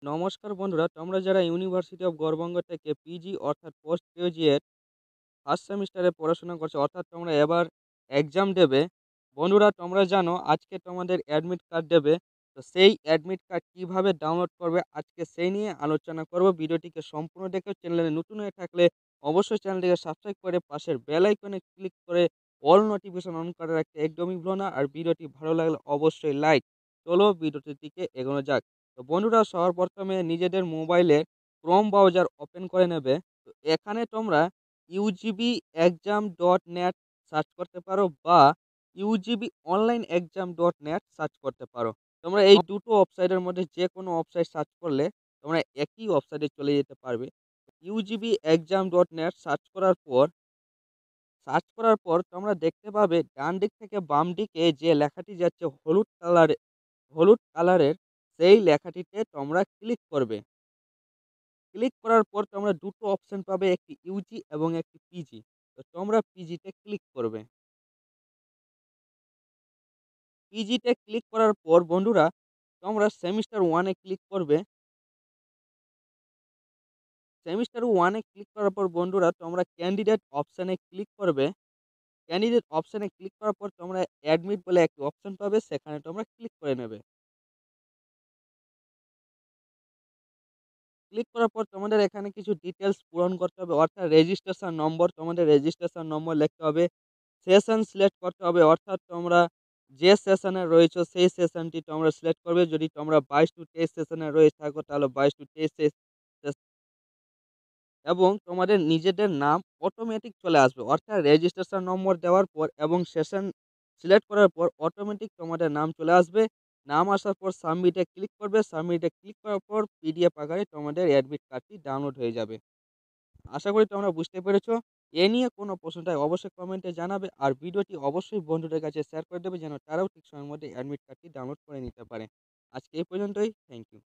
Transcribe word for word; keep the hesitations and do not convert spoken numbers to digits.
নমস্কার বন্ধুরা, তোমরা যারা ইউনিভার্সিটি অফ গৌড়বঙ্গ থেকে পিজি অর্থাৎ পোস্ট গ্রাজুয়েট ফার্স্ট সেমিস্টারে পড়াশোনা করছো, অর্থাৎ তোমরা এবার এক্সাম দেবে। বন্ধুরা, তোমরা জানো আজকে তোমাদের অ্যাডমিট কার্ড দেবে। তো সেই অ্যাডমিট কার্ড কীভাবে ডাউনলোড করবে আজকে সেই নিয়ে আলোচনা করব। ভিডিওটিকে সম্পূর্ণ দেখে চ্যানেলে নতুন হয়ে থাকলে অবশ্যই চ্যানেলটিকে সাবস্ক্রাইব করে পাশের বেল আইকনে ক্লিক করে অল নোটিফিকেশন অন করে রাখতে একদমই ভুলো না। আর ভিডিওটি ভালো লাগলে অবশ্যই লাইক। চলো ভিডিওটির দিকে এগোনো যাক। তো বন্ধুরা, সবার প্রথমে নিজেদের মোবাইলে ক্রোম ব্রাউজার ওপেন করে নেবে। তো এখানে তোমরা UGB exam dot net search করতে পারো বা UGB online exam dot net search করতে পারো। তোমরা এই দুটো ওয়েবসাইটের মধ্যে যে কোনো ওয়েবসাইট সার্চ করলে তোমরা একই ওয়েবসাইটে চলে যেতে পারবে। UGB exam dot net search করার পর সার্চ করার পর তোমরা দেখতে পাবে ডান দিক থেকে বাম দিকে যে লেখাটি যাচ্ছে হলুদ কালারে হলুদ কালারের, সেই লেখাটিতে তোমরা ক্লিক করবে। ক্লিক করার পর তোমরা দুটো অপশন পাবে, একটি ইউজি এবং একটি পিজি। তো তোমরা পিজিতে ক্লিক করবে। পিজিতে ক্লিক করার পর বন্ধুরা তোমরা সেমিস্টার ওয়ানে ক্লিক করবে। সেমিস্টার ওয়ানে ক্লিক করার পর বন্ধুরা তোমরা ক্যান্ডিডেট অপশানে ক্লিক করবে। ক্যান্ডিডেট অপশানে ক্লিক করার পর তোমরা অ্যাডমিট বলে একটি অপশন পাবে, সেখানে তোমরা ক্লিক করে নেবে। ক্লিক করার পর তোমাদের এখানে কিছু ডিটেলস পূরণ করতে হবে, অর্থাৎ রেজিস্ট্রেশন নম্বর, তোমাদের রেজিস্ট্রেশন নম্বর লিখতে হবে। সেশন সিলেক্ট করতে হবে, অর্থাৎ তোমরা যে সেশনে রয়েছো সেই সেশনটি তোমরা সিলেক্ট করবে। যদি তোমরা বাইশ টু তেইশ সেশনে রয়ে থাকো তাহলে বাইশ টু তেইশ এবং তোমাদের নিজেদের নাম অটোমেটিক চলে আসবে, অর্থাৎ রেজিস্ট্রেশন নম্বর দেওয়ার পর এবং সেশন সিলেক্ট করার পর অটোমেটিক তোমাদের নাম চলে আসবে। নাম আসার পর সাবমিটে ক্লিক করবে। সাবমিটে ক্লিক করার পর পিডিএফ আকারে তোমাদের অ্যাডমিট কার্ডটি ডাউনলোড হয়ে যাবে। আশা করি তোমরা বুঝতে পেরেছো। এ নিয়ে কোনো প্রশ্নটা অবশ্যই কমেন্টে জানাবে, আর ভিডিওটি অবশ্যই বন্ধুদের কাছে শেয়ার করে দেবে যেন তারাও ঠিক সময়ের মধ্যে অ্যাডমিট কার্ডটি ডাউনলোড করে নিতে পারে। আজকে এই পর্যন্তই। Thank you.